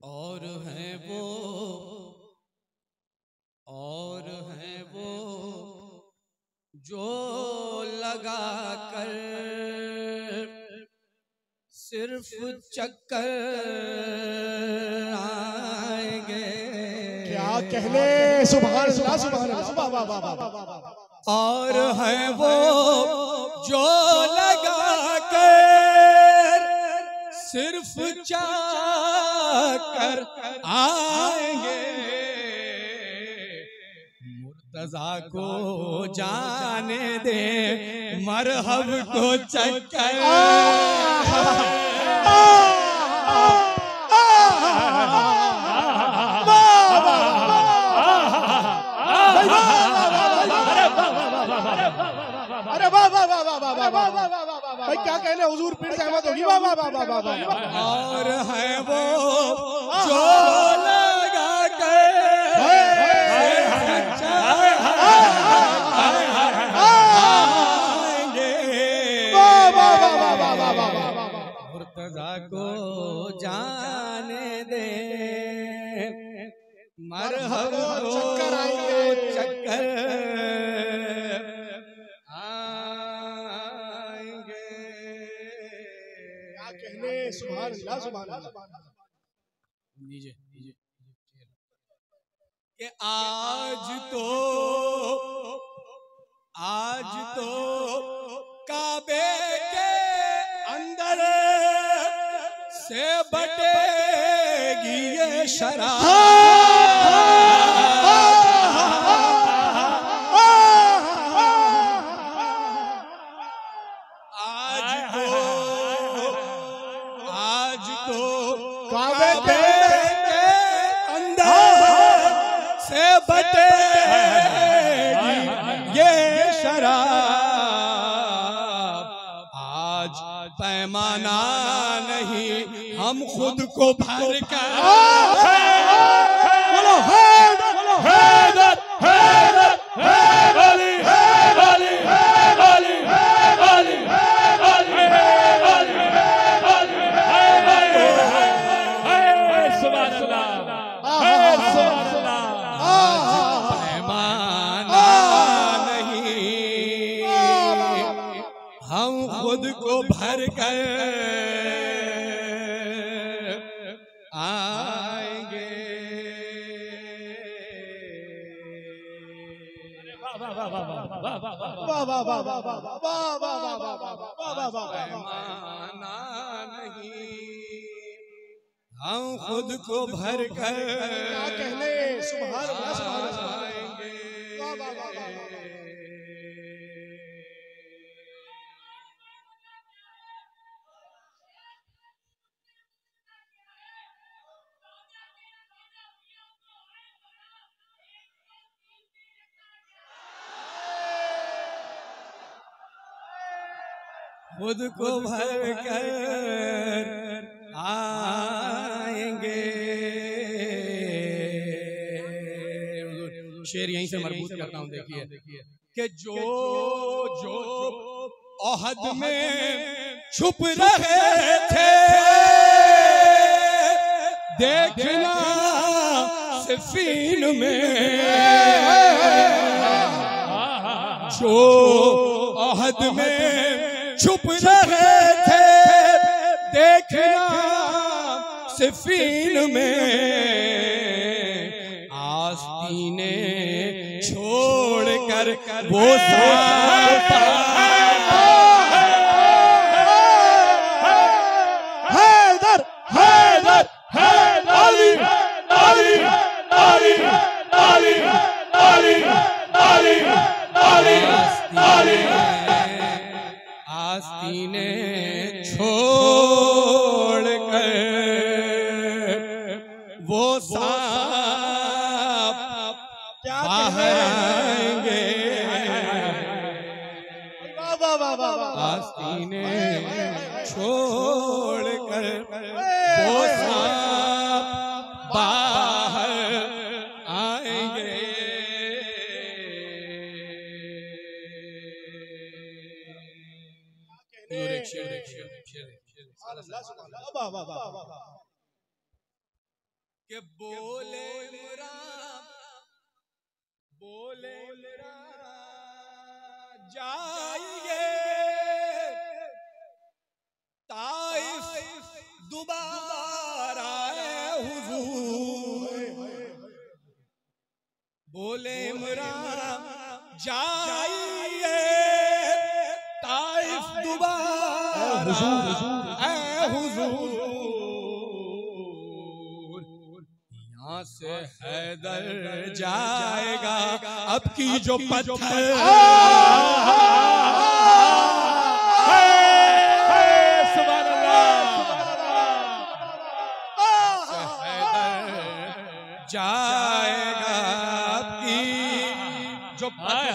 और हैं वो जो लगा कर सिर्फ चक्कर आएंगे। क्या कहने, सुभान अल्लाह, सुभान अल्लाह। और हैं वो जो लगा कर सिर्फ चक्कर आएंगे। मुर्तजा को जाने दे मरहब को चक्कर। अरे वाह वाह वाह वाह वाह वाह वाह भाई, क्या कहने, हुजूर पीर से अहमद होगी। वाह वाह वाह वाह वाह। और है वो जो लगा कर मुर्तजा को जाने दे मरहब को चक्कर आएंगे। क्या कहने, सुभान अल्लाह, सुभान अल्लाह। लीजिए कि आज तो काबे के अंदर से बटेगी ये शराब। आज तो काबे के अंदर से बटेगी ये शराब। आज पैमाना नहीं हम खुद को भर कर बोलो हैदर हैदर हैदर हैदर हैदर हम खुद को भर कर आएंगे। पैमाना नहीं हम खुद को भर कर क्या कहने, सुभान अल्लाह, सुभान अल्लाह। खुद को भर कर आएंगे। शेर यहीं से मरबूत करता हूं, देखिए कि जो ओहद में छुप रहे थे देखना सिफीन में। जो ओहद में छुप रहे थे देखना सिफीन में। आस्तीने छोड़ कर वो हैदर हैदर हैदर अली अली अली अली अली अली अली अली। आस्तीने छोड़ कर वो सांप बाहर आएंगे। आस्तीने छोड़ कर वो सांप बाहर आएंगे। शेर कि बोले जाइए ताइफ दोबारा हुजूर, बोले इमरान जाइए ताइफ दोबारा हुजूर, यहाँ से हैदर जाएगा अब की जो पत्थर जाएगा आपकी जो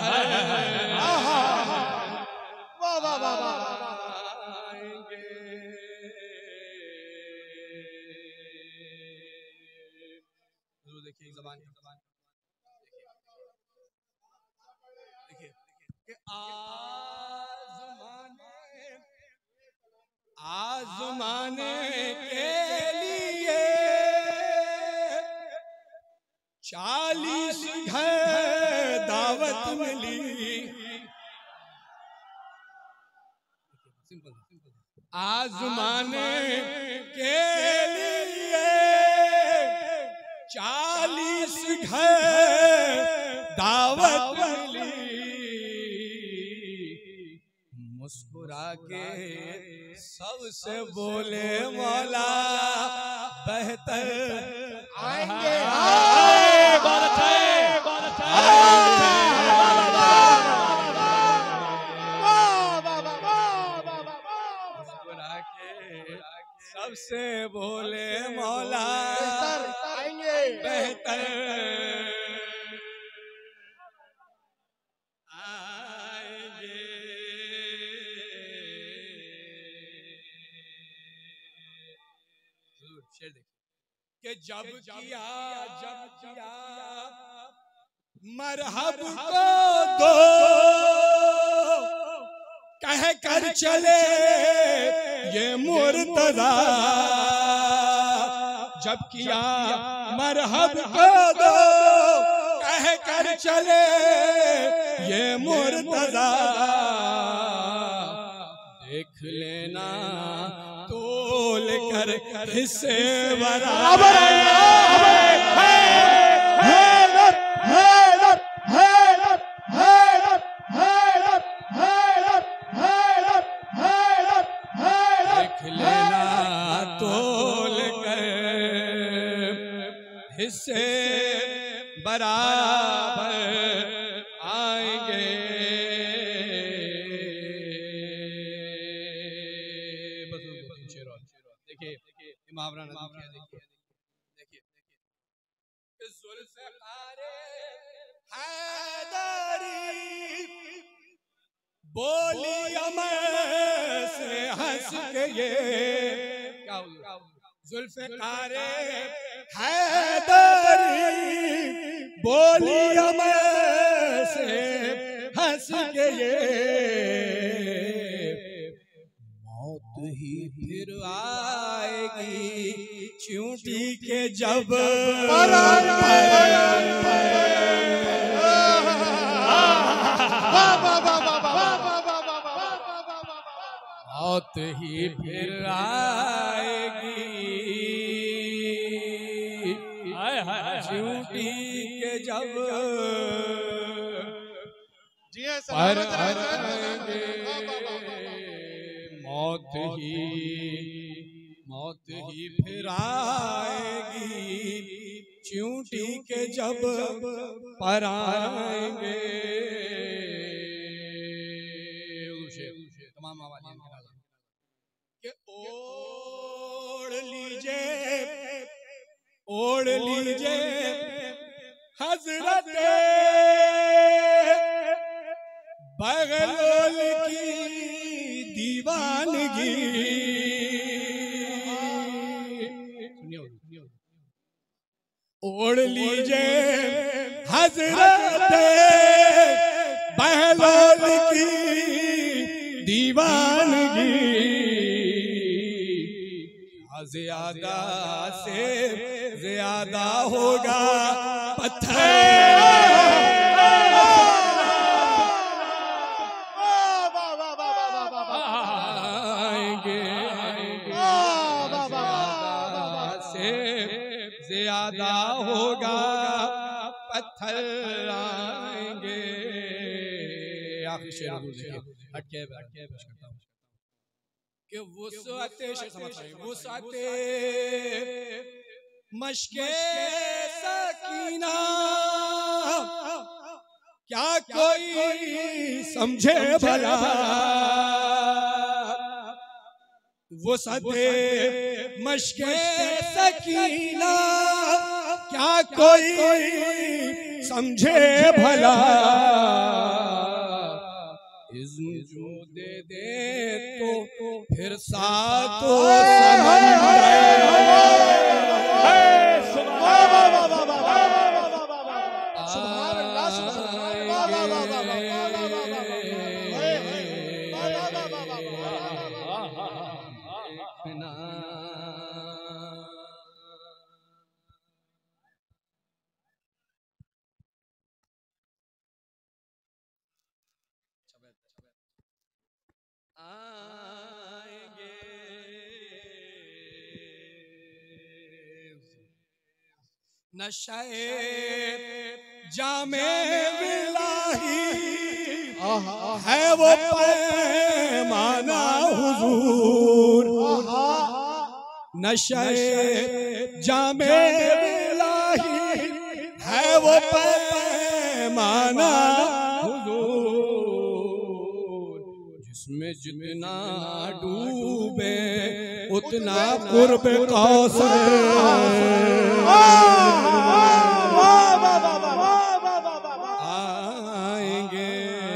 आएंगे। देखिए ज़बान देखिए कि आज़माने के लिए 40 घर दावत मिली, आज़माने के लिए 40 घर दावत मिली, मुस्कुरा के सबसे बोले मौला बेहतर आएंगे। सबसे बोले मौला आएंगे बेहतर आएंगे। शेर देखिए कि जब किया मरहब को दो कह कर चले ये मुर्तज़ा, जब किया मरहब को दो कह कर चले ये मुर्तज़ा, देख लेना तोल कर हिस्से बराबर हिस्से बराबर आएंगे। देखिए इमाम देखिए हैदरी बोली अमर से हंस के ये क्या जुल्फ़िकारे हैदरी बोली अमर से हंस के ये मौत ही फिर आएगी चींटी के जब मौत ही फिर आएगी चींटी के जब पर आएंगे। मौत ही फिर आएगी चींटी के जब पर आएंगे। तमाम कि ओढ़ लीजिए हजरत बगलोल की दीवानगी, ओढ़ लीजिए हजरत बगलोल की दीवानगी, ज्यादा से ज्यादा होगा पत्थर आएंगे, से ज्यादा होगा पत्थर आएंगे। आखिर शेर हटके कि वुसअते वुसअते मशके सकीना क्या कोई समझे भला, वुसअते मशके सकीना क्या कोई समझे भला, इज़्न जो दे दे तो फिर सातों नशे जामे विलाही है वो पैमाना हुजूर, नशे जामे विलाही है वो पैमाना हुजूर, जिसमें जितना डूबे उतना कुर्ब कौसर आएंगे।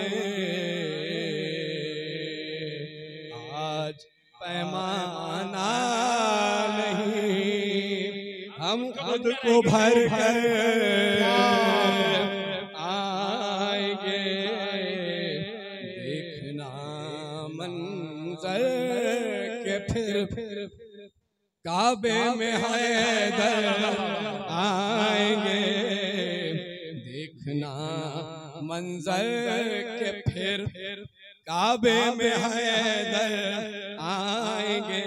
आज पैमाना नहीं हम खुद को भर कर आएंगे, देखना मंजर के फिर काबे में हैदर आएंगे, देखना मंजर के फिर काबे में हैदर आएंगे।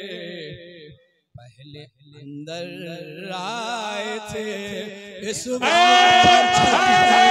पहले अंदर आए थे इस बार